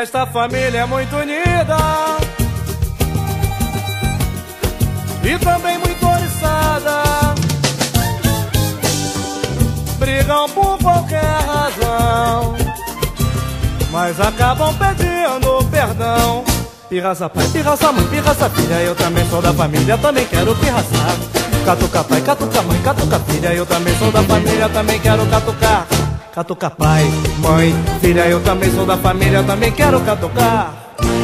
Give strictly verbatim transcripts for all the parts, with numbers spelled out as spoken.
Esta família é muito unida e também muito oriçada. Brigam por qualquer razão, mas acabam pedindo perdão. Pirraça pai, pirraça mãe, pirraça filha, eu também sou da família, também quero pirraçar. Catuca pai, catuca mãe, catuca filha, eu também sou da família, também quero catucar. Catuca pai, mãe, filha, eu também sou da família, também quero catucar.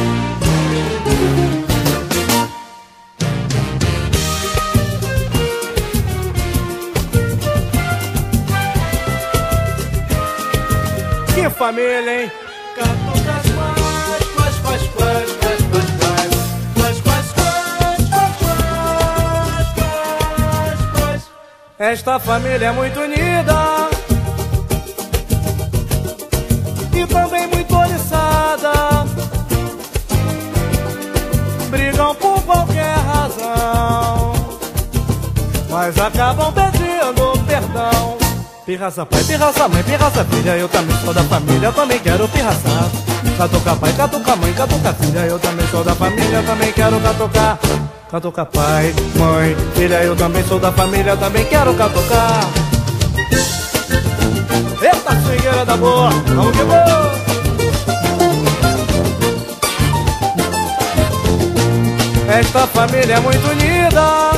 Que família, hein? Catucas pais, pais, pais, pais, pais, pais, pais, pais, pais, pais, pais, pais. Esta família é muito unida e também muito oriçada. Brigam por qualquer razão, mas acabam pedindo perdão. Pirraça pai, pirraça mãe, pirraça filha, eu também sou da família, também quero pirraçar. Catuca pai, catuca mãe, catuca filha, eu também sou da família, também quero catucar. Catuca pai, mãe, filha, eu também sou da família, também quero catucar. Eita, swingueira da boa, vamos que vamos! Esta família é muito unida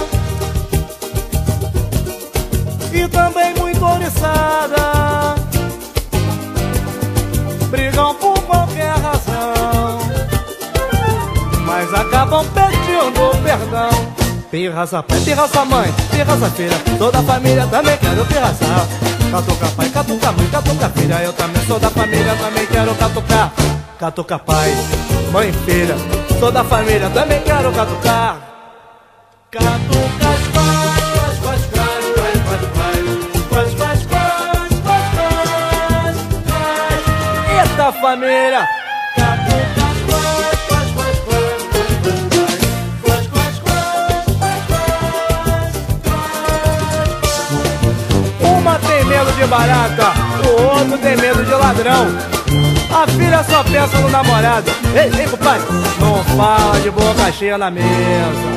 e também muito oriçada. Brigam por qualquer razão, mas acabam pedindo perdão. Pirraça pai, pirraça mãe, pirraça filha, sou da família, também quero pirraçar. Catuca pai, catuca mãe, catuca filha, eu também sou da família, também quero catucar. Catuca pai, mãe, filha, sou da família, também quero catucar. Catucas pais, pais, pais, pais, pais, pais, pais, pais, pais, pais. Eita família! Catucas pais, pais, pais, pais, pais, pais, pais, pais. Uma tem medo de barata, o outro tem medo de ladrão. A filha só pensa no namorado. Ei, ei, compadre, não fala de boca cheia na mesa.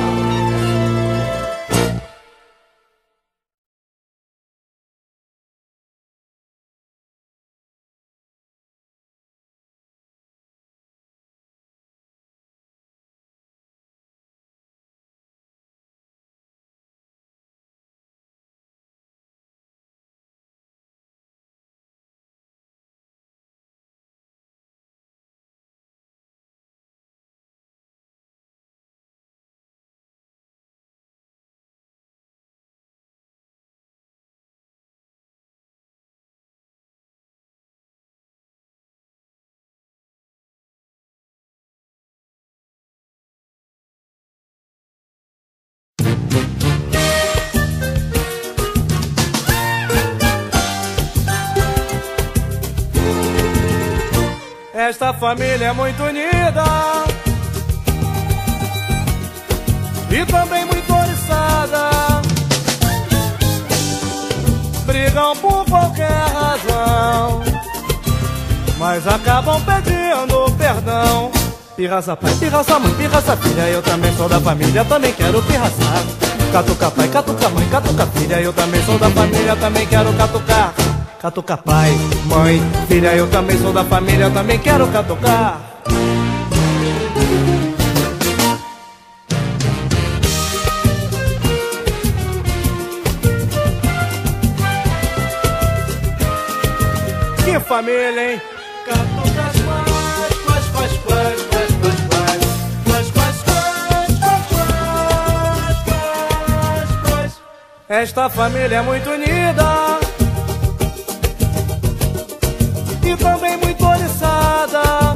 Esta família é muito unida e também muito oriçada. Brigam por qualquer razão, mas acabam pedindo perdão. Pirraça pai, pirraça mãe, pirraça filha, eu também sou da família, também quero pirraçar. Catuca pai, catuca mãe, catuca filha, eu também sou da família, também quero catucar. Catuca pai, mãe, filha, eu também sou da família, também quero catucar. Que família, hein? Catucas pais, pais, pais, pais, pais, pais, pais, pais, pais, pais, pais, pais. Esta família é muito unida e também muito oriçada.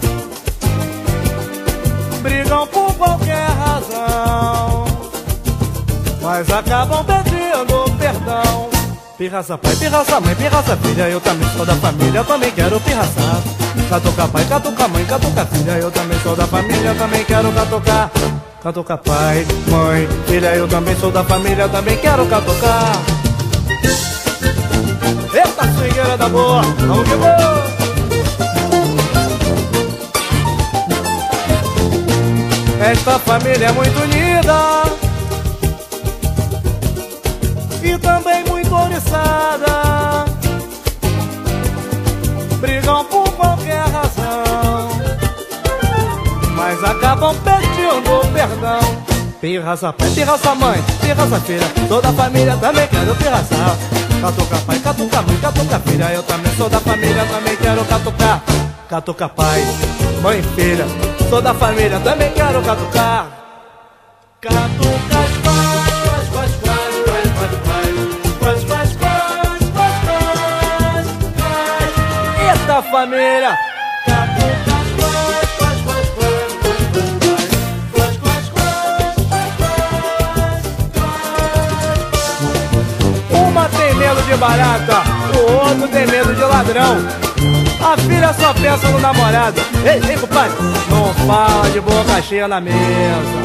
Brigam por qualquer razão, mas acabam pedindo perdão. Pirraça pai, pirraça mãe, pirraça filha, eu também sou da família, também quero pirraçar. Catuca pai, catuca mãe, catuca filha, eu também sou da família, também quero catucar. Catuca pai, mãe, filha, eu também sou da família, também quero catucar. Eita, swingueira da boa, vamos que vamos! Esta família é muito unida e também muito oriçada. Brigam por qualquer razão, mas acabam pedindo perdão. Pirraça pai, pirraça mãe, pirraça filha, toda a família também quero pirraçar. Catuca pai, catuca mãe, catuca filha, eu também sou da família, também quero catucar. Catuca pai, mãe, filha, sou da família, também quero catucar. Catuca as pais, pais, pais, pais, pais, pais, pais, pais, pais, pais. Eita família! Catuca as pais, pais, pais, pais, pais, pais, pais, pais. Uma tem medo de barata, o outro tem medo de ladrão. A filha só pensa no namorado. Ei, ei, compadre, não fala de boca cheia na mesa.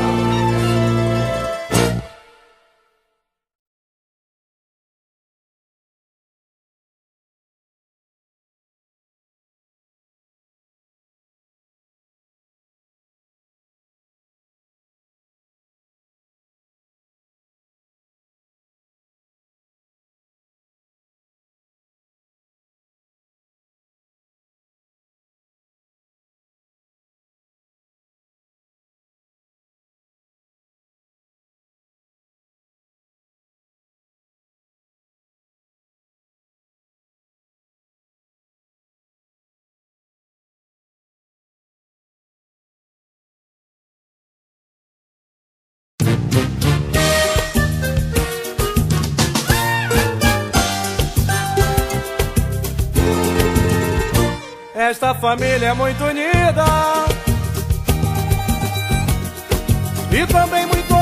Esta família é muito unida e também muito